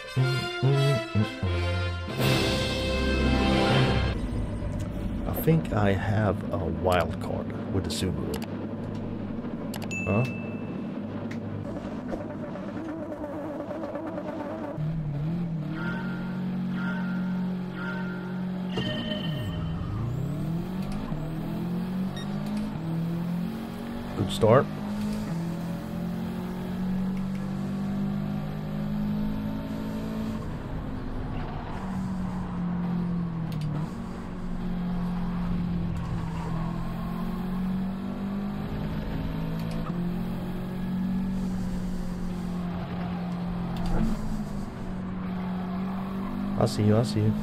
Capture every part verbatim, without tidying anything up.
I think I have a wild card with the Subaru. Huh? Good start. I see you, I see you.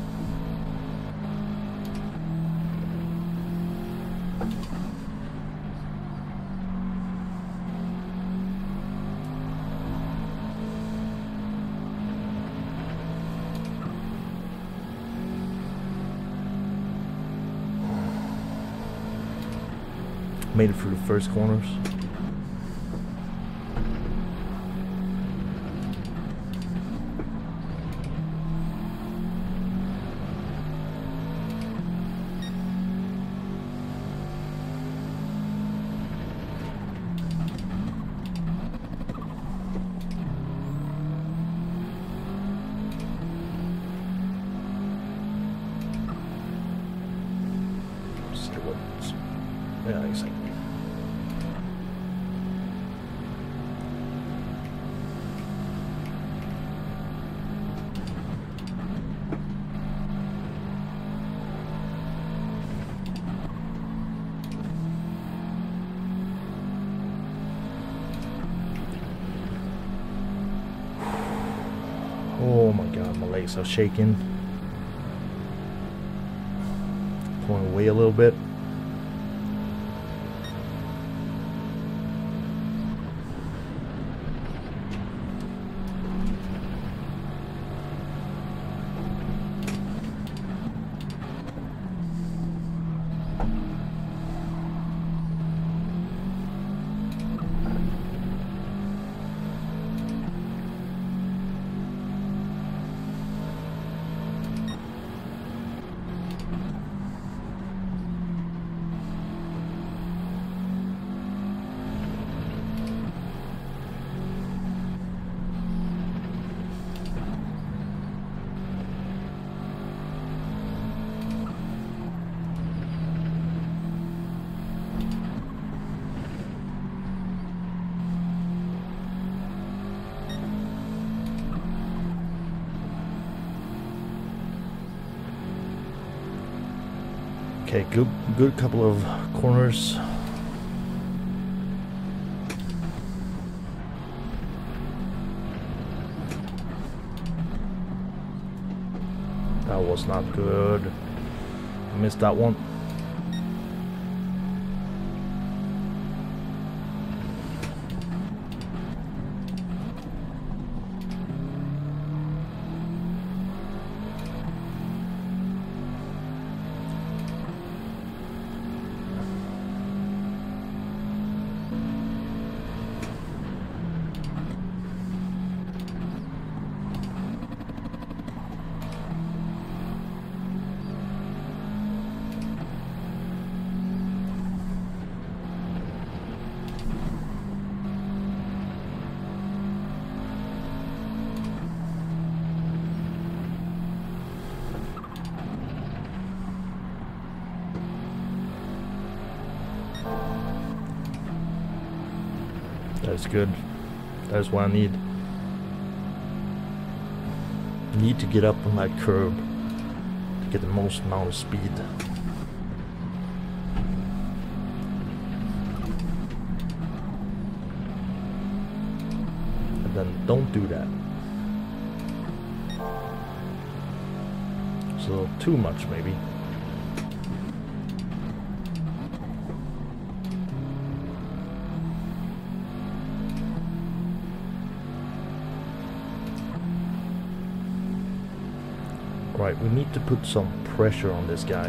Made it through the first corners. Yeah, exactly. Oh my god, my legs are shaking. Pulling away a little bit. Okay, good, good couple of corners. That was not good. I missed that one. That's good. That's what I need. Need to get up on that curb to get the most amount of speed. And then don't do that. It's a little too much, maybe. Right, we need to put some pressure on this guy.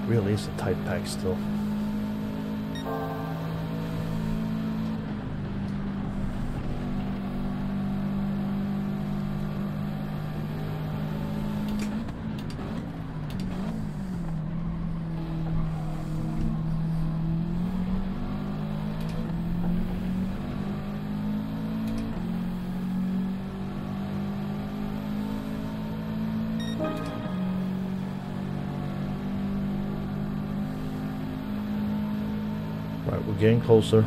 Really is a tight pack still. Right, we're getting closer.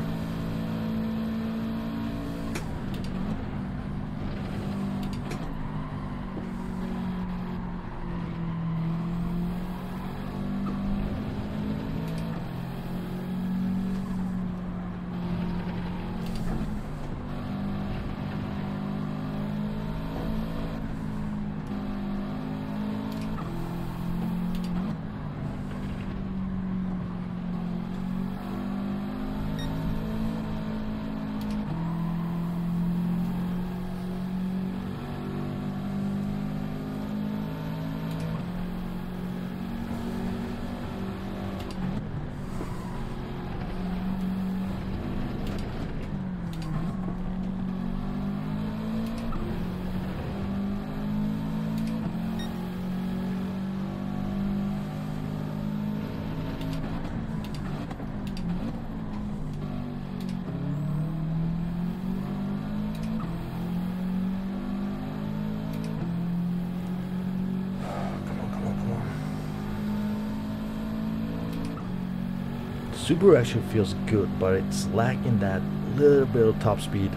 Subaru actually feels good, but it's lacking that little bit of top speed.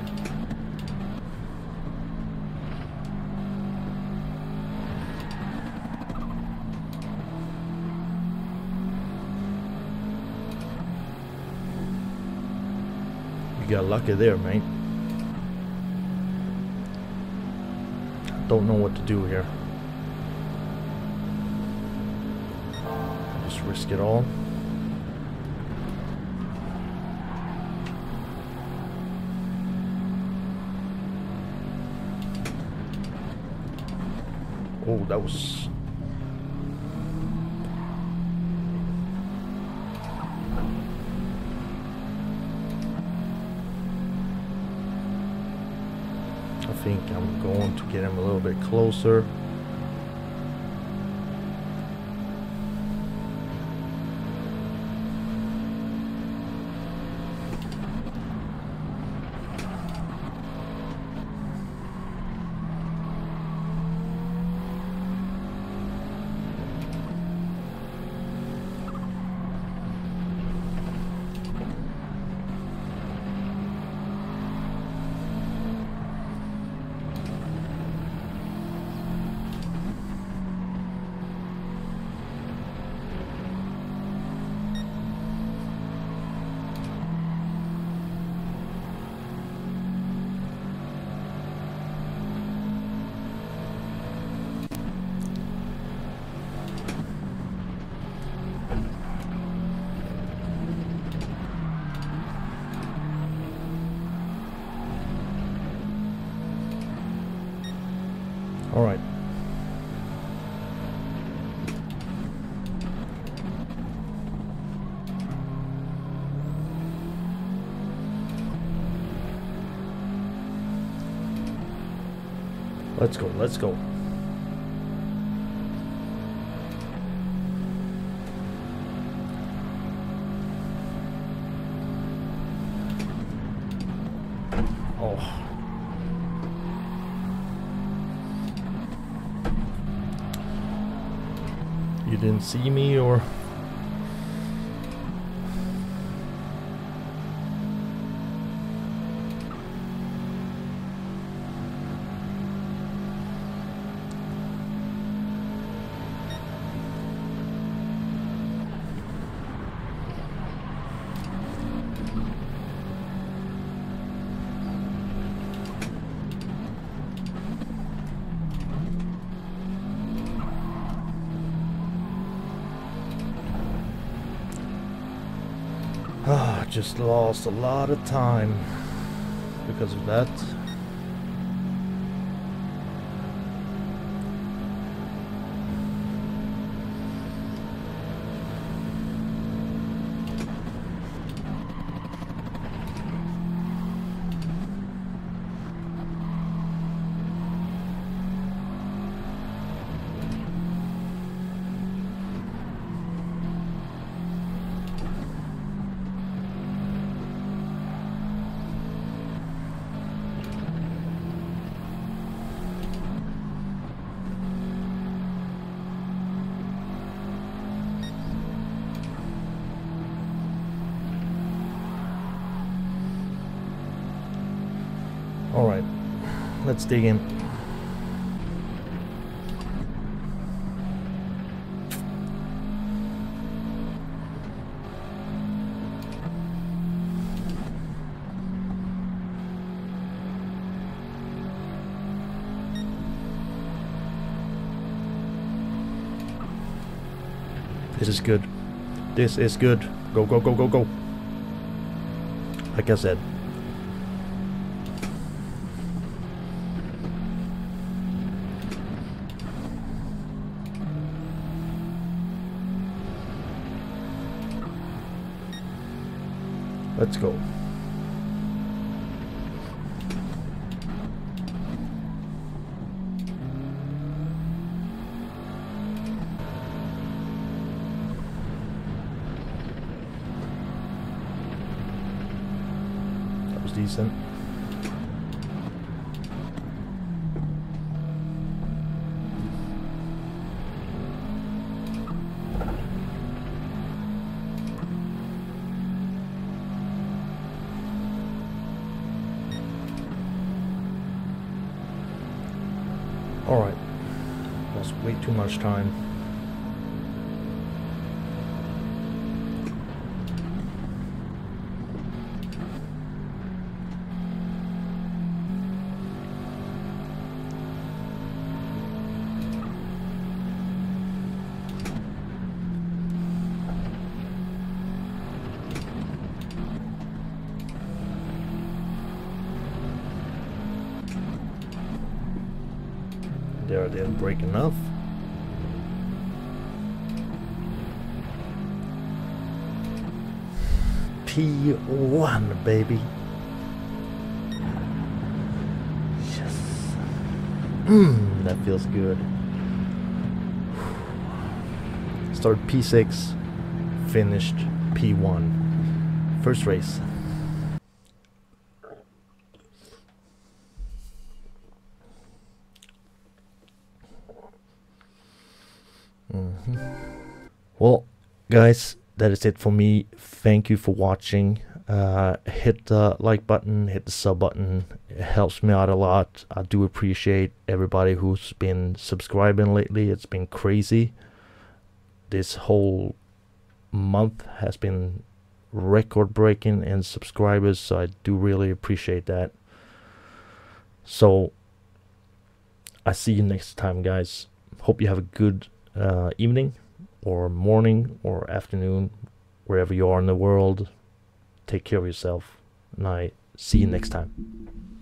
You got lucky there, mate. Don't know what to do here. Just risk it all. Oh, that was... I think I'm going to get him a little bit closer. All right. Let's go, let's go. Oh. You didn't see me, or? Ah, just lost a lot of time because of that. let's dig in. This is good. This is good. Go, go, go, go, go. Like I said. Let's go. That was decent. Alright, lost way too much time. There, I didn't break enough. P one, baby. Yes. Mmm, that feels good. Started P six, finished P one. First race. Mm-hmm. Well, guys, that is it for me. Thank you for watching. Uh, hit the like button, hit the sub button. It helps me out a lot. I do appreciate everybody who's been subscribing lately. It's been crazy. This whole month has been record breaking in subscribers, so I do really appreciate that. So I see you next time, guys. Hope you have a good uh, evening or morning or afternoon, wherever you are in the world. Take care of yourself, and I see you next time.